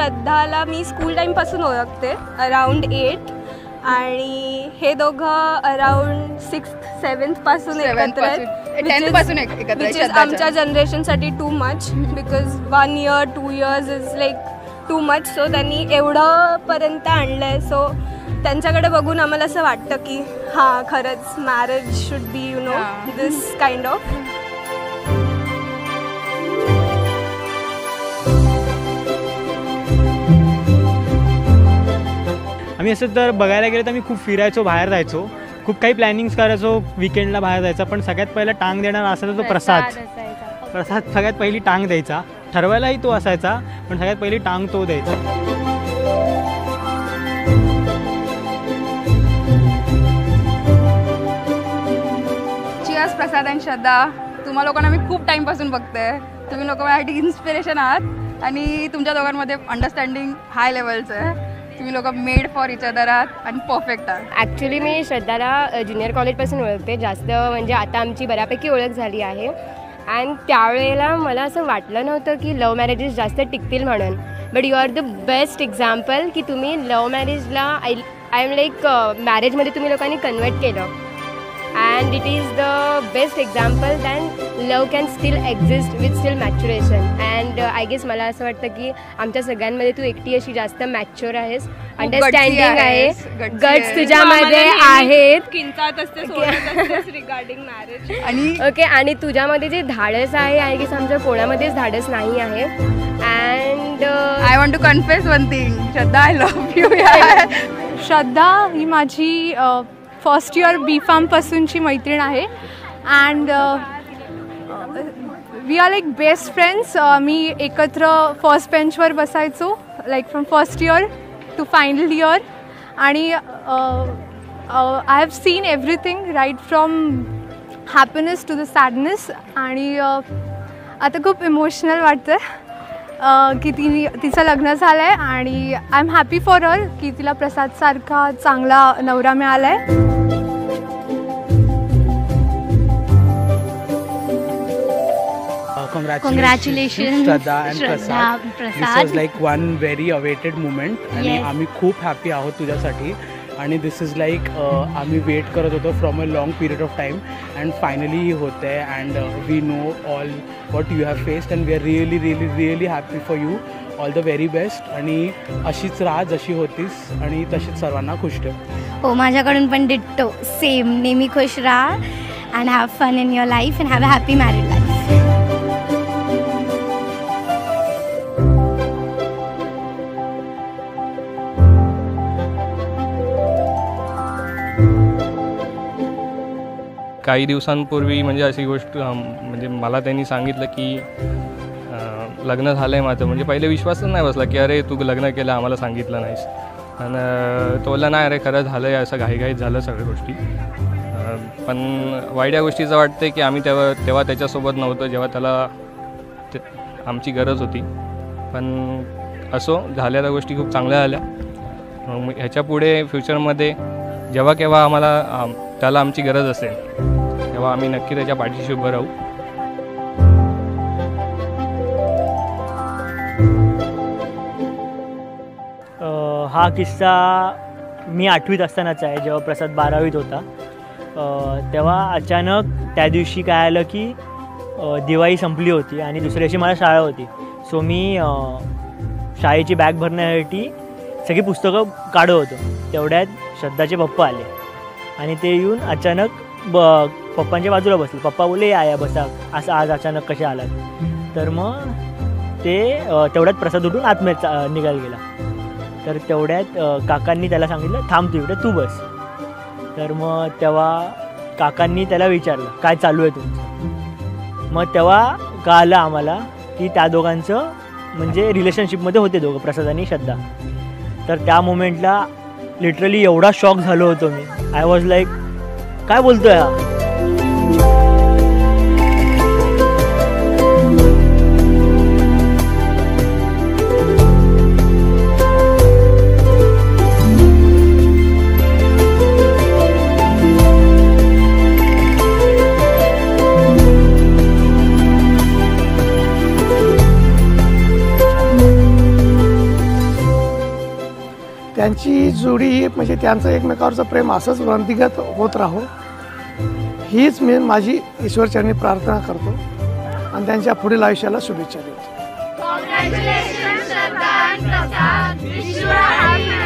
श्रद्धाला मी school टाईमपासून ओळखते, around 8, आणि हे दोघं अराउंड 6th-7th पासून एकत्र आहेत. 10th पासून एकत्र आहेत. आमच्या जनरेशनसाठी too much, because 1 year 2 years is like too much. So त्यांनी एवढं पर्यंत आणलं आहे. सो त्यांच्याकडे बघून आम्हाला असं वाटतं की हां, खरंच marriage should be this kind of. आम्ही असं तर बघायला गेलं तर आम्ही खूप फिरायचो, बाहेर जायचो, खूप काही प्लॅनिंग्स करायचो विकेंडला बाहेर जायचा. पण सगळ्यात पहिला टांग देणारा असायचा तो प्रसाद सगळ्यात पहिली टांग द्यायचा. ठरवायलाही तो असायचा, पण सगळ्यात पहिली टांग तो द्यायचा. चिअर्स प्रसाद आणि श्रद्धा. तुम्हा लोकांना मी खूप टाईमपासून बघते. तुम्ही लोक माझ्यासाठी इन्स्पिरेशन आहात आणि तुमच्या दोघांमध्ये अंडरस्टँडिंग हाय लेवलचं आहे. तुम्ही लोक मेड फॉर इच अदर आहात आणि परफेक्ट आहात. ॲक्च्युली मी श्रद्धाला ज्युनियर कॉलेजपासून ओळखते. जास्त म्हणजे आता आमची बऱ्यापैकी ओळख झाली आहे. आणि त्यावेळेला मला असं वाटलं नव्हतं की लव्ह मॅरेजेस जास्त टिकतील म्हणून. But you are the best example की तुम्ही लव्ह मॅरेजला आय एम लाईक मॅरेजमध्ये तुम्ही लोकांनी कन्वर्ट केलं. and it is the best example that love can still exist with still maturation. and I guess मला असं वाटतं की आमच्या सगळ्यांमध्ये तू एकटी अशी जास्त मॅच्युअर आहेस, अंडरस्टँडिंग आहे, गट्स तुझ्यामध्ये आहेत रिगार्डिंग मॅरेज. आणि ओके, आणि तुझ्यामध्ये जे धाडस आहे आय गेस आमच्या कोणामध्येच धाडस नाही आहे. And I want to confess one thing, Shraddha, I love you. Shraddha ही माझी फर्स्ट इयर बी फार्मपासूनची मैत्रीण आहे. And we are like best friends. मी एकत्र फर्स्ट बेंचवर बसायचो, like from first year to final year. आणि I have seen everything right from happiness to the sadness. आणि आता खूप इमोशनल वाटतं की तिचं लग्न झालं आहे आणि I am happy for her की तिला प्रसादसारखा चांगला नवरा मिळाला आहे. Congratulations Shraddha and Prasad. This was like one very awaited moment आणि आम्ही खूप हॅपी आहोत तुझ्यासाठी. आणि दिस इज लाईक आम्ही वेट करत होतो from a long period of time and finally होतं आहे. And we know all what you have faced and we are really really really happy for you. All the very best. आणि अशीच राहा जशी होतीस आणि तशीच सर्वांना खुश ठेव. हो, माझ्याकडून पण डिट्टो सेम. नेहमी खुश राहा and have fun in your life and have a happy married life. काही दिवसांपूर्वी म्हणजे अशी गोष्ट म्हणजे मला त्यांनी सांगितलं की लग्न झालं आहे माझं. म्हणजे पहिले विश्वासच नाही बसला की अरे तू लग्न केलं आम्हाला सांगितलं नाहीस. आणि तो बोलला नाही अरे खरं झालं आहे, असं घाईघाईत झालं सगळ्या गोष्टी. पण वाईट या गोष्टीचं वाटतं की आम्ही तेव्हा त्याच्यासोबत नव्हतं जेव्हा त्याला आमची गरज होती. पण असो, झालेल्या गोष्टी खूप चांगल्या झाल्या. मग ह्याच्या पुढे फ्युचरमध्ये जेव्हा केव्हा आम्हाला त्याला आमची गरज असेल तेव्हा आम्ही नक्की त्याच्या पाठीशी उभं राहू. हा किस्सा मी 8वीत असतानाचा आहे. जेव्हा प्रसाद 12वीत होता तेव्हा अचानक त्या दिवशी काय आलं की दिवाळी संपली होती आणि दुसऱ्या दिवशी मला शाळा होती. सो मी शाळेची बॅग भरण्यासाठी सगळी पुस्तकं काढत होतो. तेवढ्यात श्रद्धाचे पप्पा आले आणि ते येऊन अचानक पप्पांच्या बाजूला बसले. पप्पा बोलले या बसा, असं आज अचानक कसे आलात. तर मग ते तेवढ्यात प्रसाद उठून आतमध्ये निघायला गेला. तर तेवढ्यात काकांनी त्याला सांगितलं थांब तू इकडे, तू बस. तर मग तेव्हा काकांनी त्याला विचारलं काय चालू आहे तुमचं. मग तेव्हा कळालं आम्हाला की त्या दोघांचं म्हणजे रिलेशनशिपमध्ये होते दोघं, प्रसाद आणि श्रद्धा. तर त्या मोमेंटला लिटरली एवढा शॉक झालो होतो मी. आय वॉज लाईक काय बोलतोय हा. त्यांची जोडी म्हणजे त्यांचं एकमेकावरचं प्रेम असंच वृद्धिंगत होत राहो हीच मी माझी ईश्वरचरणी प्रार्थना करतो आणि त्यांच्या पुढील आयुष्याला शुभेच्छा देतो. Congratulations, Shraddha and Prasad. Wish you a happy